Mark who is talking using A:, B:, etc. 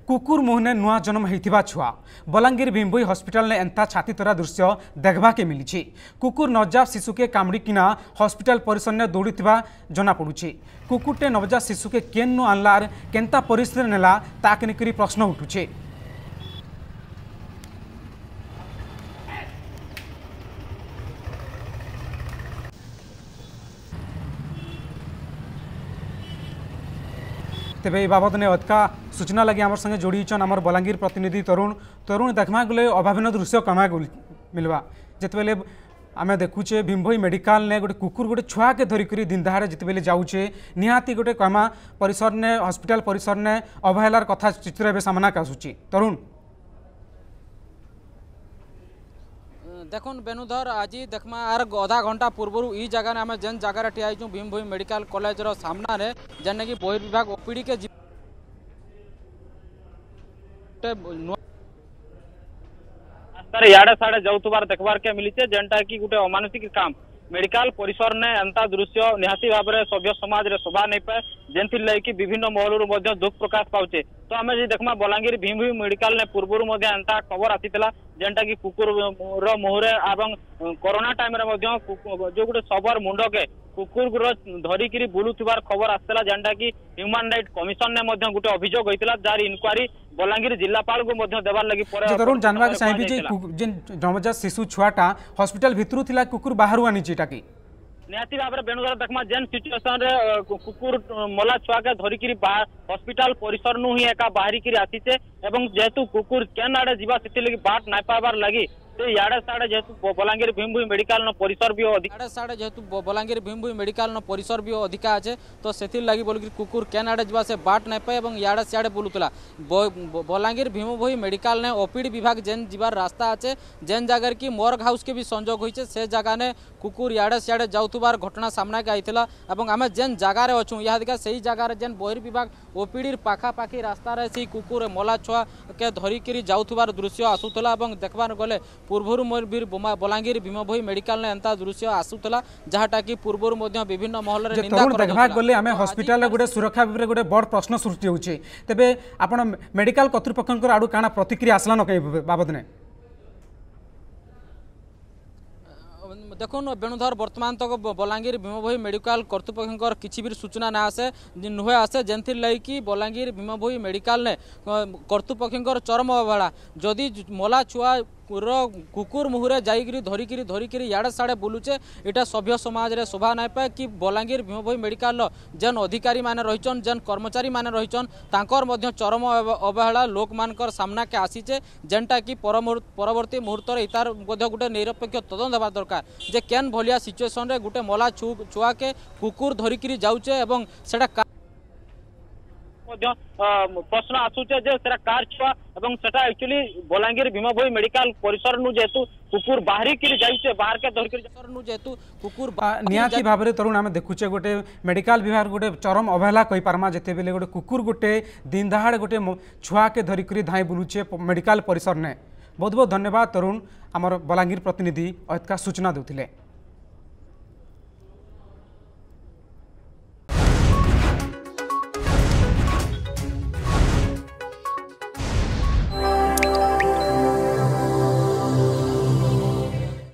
A: कुकुर मुहने नुआ जन्म होता छुआ बलांगीर भीमभोई हॉस्पिटल ने एंता छाती तरा दृश्य देखा के मिली। कुकुर नवजात शिशु के कामुड़िकिना हॉस्पिटल परिसर में दौड़ी जना पड़ुछि। कुकुरटे नवजात शिशु के केन्नु आनलार केन्ता परिस्थिति नेला ताके निकरी प्रश्न उठुछे। तेबे ये बाबद ने अधिका सूचना लगे आम संगे जोड़ी आमर बलांगीर प्रतिनिधि तरुण देखा गले अभावन दृश्य कमा मिलवा जितेबले आम देखुचे भीमभोई मेडिकल ने गोटे कुकुर गोटे छुआ के धरिक दिन दहाड़े जितेबले जाऊे निहाती गोटे कमा परिसर ने हॉस्पिटल परिसर ने अवहेलार कथा चित्र सामना आसूची। तरुण
B: देखुन बेनुधर आज देखमा आर आधा घंटा पूर्व ई जगह आम जेन जगह ठिया भीमभोई मेडिकल कॉलेज सामना रे जेने कि बहिर्विभाग ओपीडी के
C: याडे साड़े जाऊबार देखबार के मिली जेनटा कि गोटे अमानुषिक काम मेडिकल परिसर ने एंता दृश्य निहाती भाव में सभ्य समाज रे शोभा नहीं पाए जेनथि लैकि विभिन्न महलू दुख प्रकाश पाचे। तो आम जी देखमा बलांगीर भीमभोई मेडिकल ने पूर्व एंता खबर आसीला जेनटा कि कुकुर मुहरे एवं कोरोना टाइम रे जो गोटे सबर मुंड के कुकुर धरिक बुलुथिबार खबर आसला जेनटा कि ह्यूमन राइट कमिशन ने गोटे अभियोग होता जार इनक्वारी बलांगीर जिलापाल को देवार लगी
A: तरुण जानवाक चाहिए जे नवजात शिशु छुआटा हॉस्पिटल भितरु थिला कुकुर बाहरु आनीची टाकी
C: निहाती भाव में बेनुधर देखमा जेन सिचुएशन रे कुकुर मला छुआ के धरिक हॉस्पिटल परिसर नु ही एका बाहरिक आसीचे एवं जेहेतु कुकुर केन आड़े जीवा से लगी बाट नाई पाबार लगी याडे साड़े जेहेतु बलांगीर भीमभोई मेडिकल परिसर भी याडे साड़े जेहेतु बलांगीर भीमभोई मेडिकल परिसर भी अधिका अच्छे तो से लगी बोल कुकुर केन आड़े जा से बाट नहीं पाए और याडे सियाड़े बुलूला बलांगीर भीमभोई मेडिकल ने ओपीडी विभाग जेन जीवार रास्ता अच्छे जेन जगह की मॉर्ग हाउस के भी संजोग होइछे से जगह ने कुकुर याडे सियाड़े जाउथुबार घटना सामना के आइथिला एवं आमे जेन जगह रे अछु या दिका सही जगह रे जेन बहिर्विभाग ओपीडी पाखापाखी रास्ता रे से कुकुर मला छुआ के धरिक जाउथुबार दृश्य आसुतला एवं देखबार गले पूर्व बलांगीर भीमभोई मेडिकल ने एंता दृश्य आसुतला जहाटा कि पूर्व विभिन्न महल रे निंदा
A: देखा गले आमे हॉस्पिटल गोटे सुरक्षा विभाग गोटे बड़ प्रश्न सृष्टि होउचे। तेबे आपण मेडिकल कर्तृपक्षकर आडू काना प्रतिक्रिया आसला न कई बाबद ने
B: देखुन बेणुधर बर्तमान तक बलांगीर भीमभोई मेडिकल कर्तृपक्षर किसी भी सूचना ना आसे नुहे आसे जेनथि लैकि बलांगीर भीमभोई मेडिकल ने कर्तृपक्षर चरम अवहेला जदि मला छुआ कुकुर मुहरे जाइक धरिक याडे साड़े बुलुचे इटा सभ्य समाज रे शोभा नहीं पाए कि बलांगीर भीमभोई मेडिकल जेन अधिकारी माने रहिचन जेन कर्मचारी माने रहिचन तांकर मध्य चरम अवहेला लोक मानकर सामना के आसीचे जेनटा कि परवर्ती मुहूर्त इतार गोटे निरपेक्ष तदंत होगा दरकार जे केन भलिया सिचुएसन रे गोटे मला छुआ के कुकुर धरिक जाउचे एवं सेटा
C: प्रश्न आसूचे जे सेटा कार छुआ एवं सेटा एक्चुअली बलांगीर भीमभोई मेडिकल परिसर नु जेतु कुकुर बाहरी किरी जाइछे बाहर के धरकर परिसर नु जेतु कुकुर
A: नियाती भाव में तरुण आम देखुचे गोटे मेडिकल विभाग गोटे चरम अवहेला कहि पारमा जेते बेले गोटे कुकुर गोटे दिन दहाड़े गोटे छुआ के धरिक धाई बुलुचे मेडिकल परिसर ने। बहुत बहुत धन्यवाद तरुण आमर बलांगीर प्रतिनिधि अधिका सूचना देउथिले।